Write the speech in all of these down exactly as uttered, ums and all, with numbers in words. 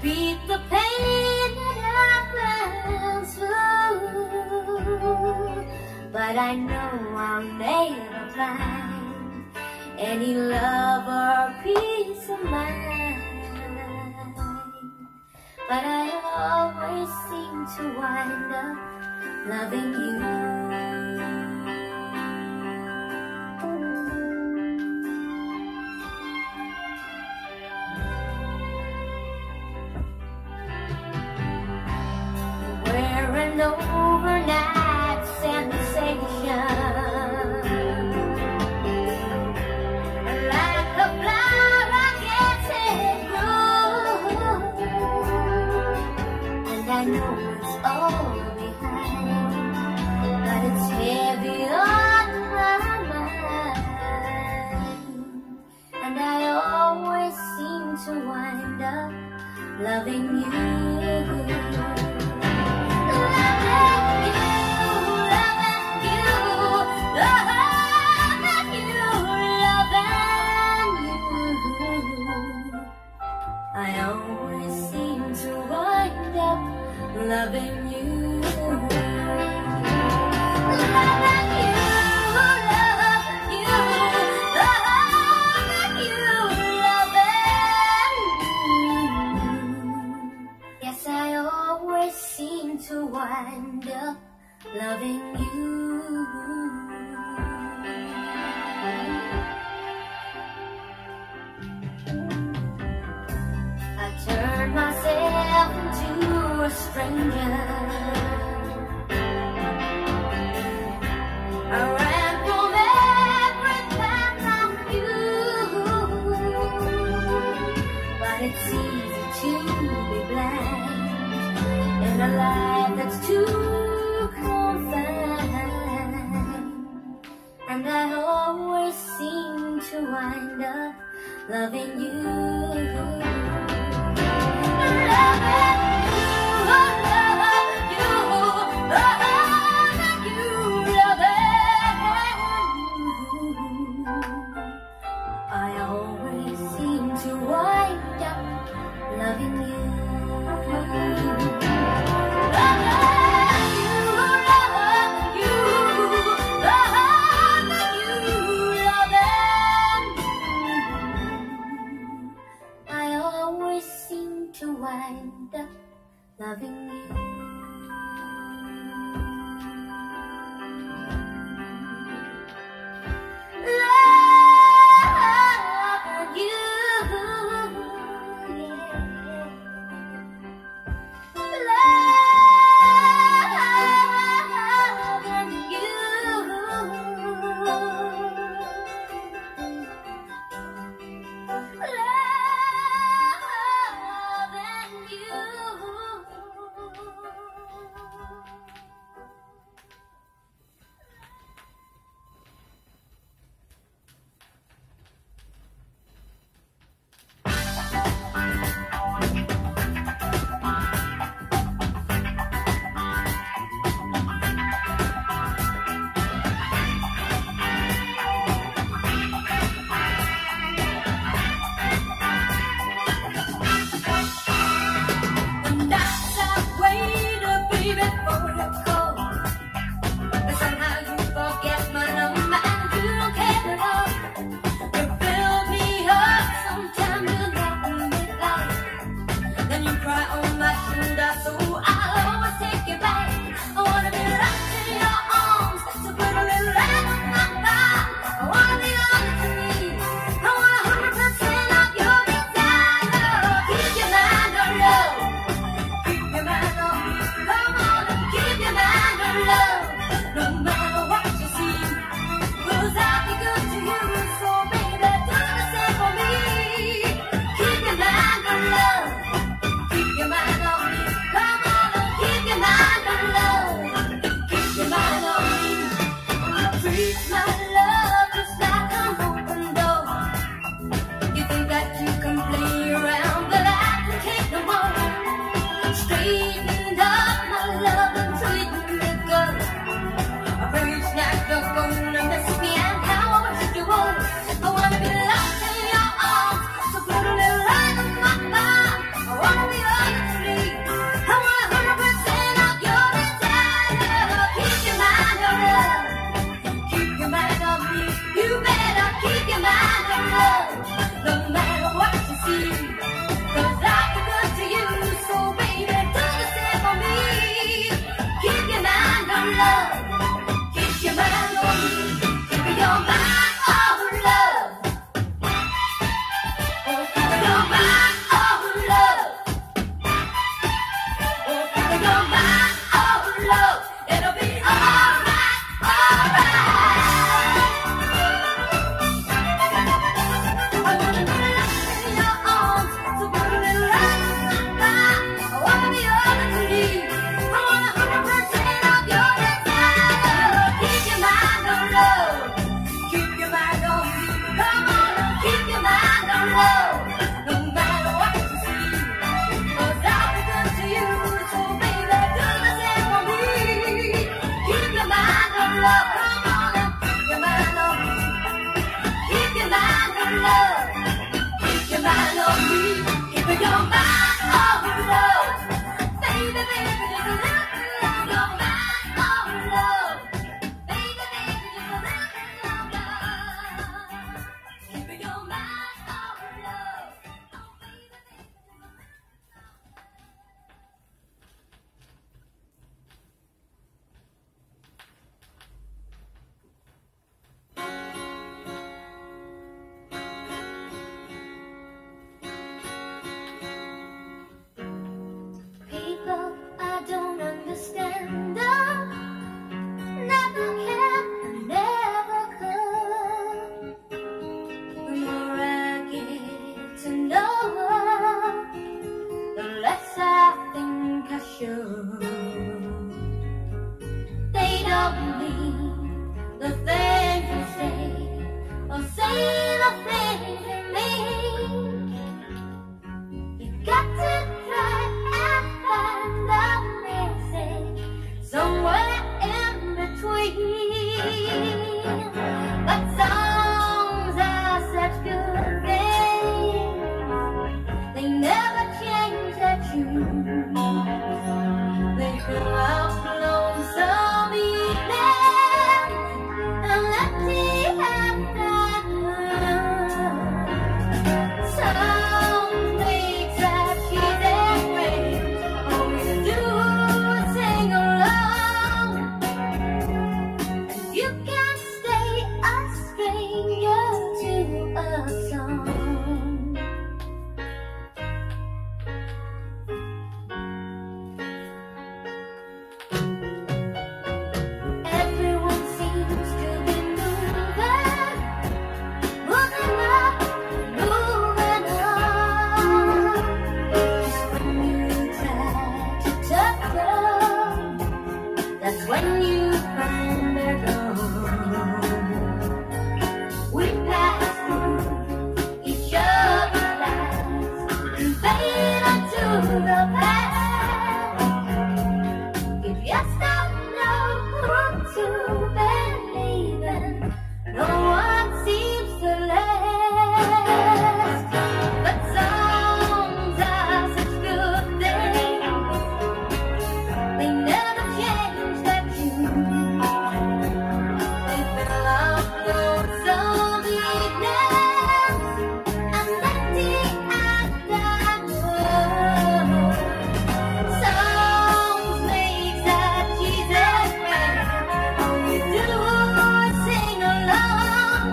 beat the pain that I've through. But I know I'll never find any love or peace of mind. But I always seem to wind up loving you. We're an overnight sensation, like a flower getting through. And I know it's all behind, but it's heavy on my mind. And I always seem to wind up loving you. I always seem to wind up loving you. Loving you, loving you, loving you, loving you. Yes, I always seem to wind up loving you. Turn myself into a stranger. I ran from every path I knew, but it's easy to be blind in a life that's too confined. And I always seem to wind up loving you. love, no matter what you see. 'Cause I'll be good to you, so baby, do the same for me. Keep your mind on love, keep your mind on me. Keep your mind on love, oh, keep your mind on love, oh, keep your mind on love. It'll be alright, alright. I wanna be in your arms, so put a little love in my mind. I wanna be all that you need. I want a hundred percent of your desire. Keep your mind on love, keep your mind on me. Come on, keep your mind on love, no matter what you see. 'Cause I'll be good to you, so baby, do the same for me. Keep your mind on love, come on, keep your mind on me. Keep your mind on love, keep your mind on me. Keep your mind on love, baby, baby, just a little longer. Mind on love, baby, baby, just a little longer. Keep your mind on love, oh baby, baby, just a little longer. People I don't understand them, never can, never could. The more I get to know her, the less I think I should. They don't mean the things you say, or say the things they mean. You got to try and find the message somewhere in between. But songs are such good things, they never change their tune. They fill out lonesome evenings and empty afternoons. Songs make such easy ways. All we do is sing along, and you can stay a stranger to a song. Everyone seems to be moving, moving up, moving on. Just when you try to touch them, that's when you find they're gone. We pass through each other's lives and fade into the past. If you don't know who to believe in, no one seems to last. But songs are such good things, they never change their tune. They fill up lonesome evenings and empty afternoons. Songs make such easy ways. All we do is sing along,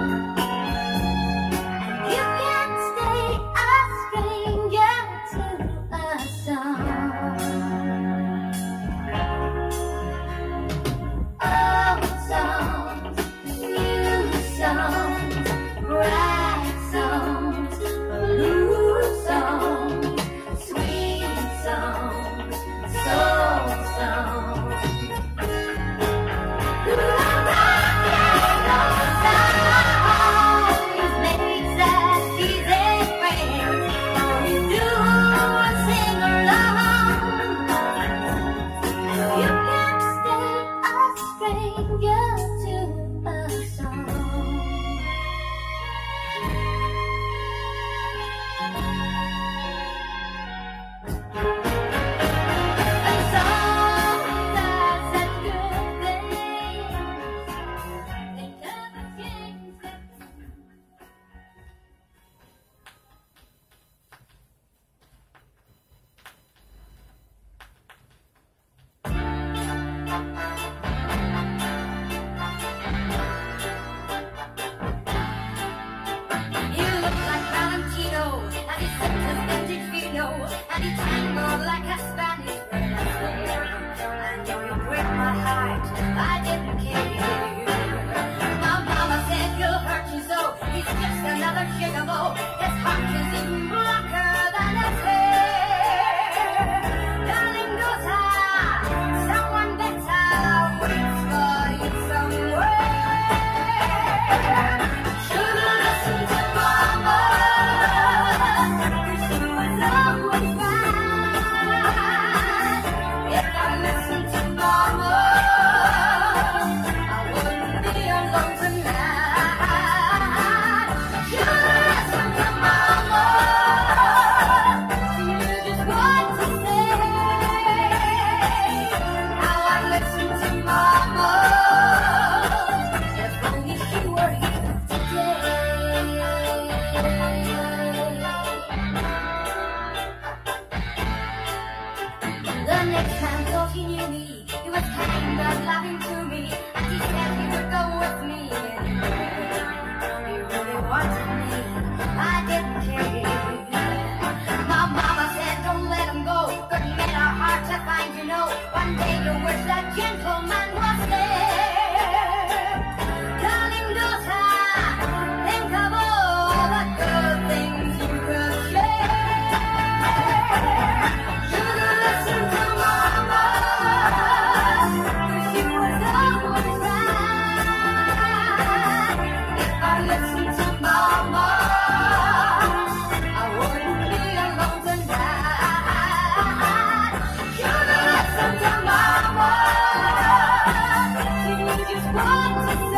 and you can stay a stranger to a song. Old songs, new songs, bright songs, blue songs, sweet songs, soul songs. Songs make such easy friends. All we do is sing along, and you can stay a stranger to a song. And songs are such good things, they never change their tune. what to say.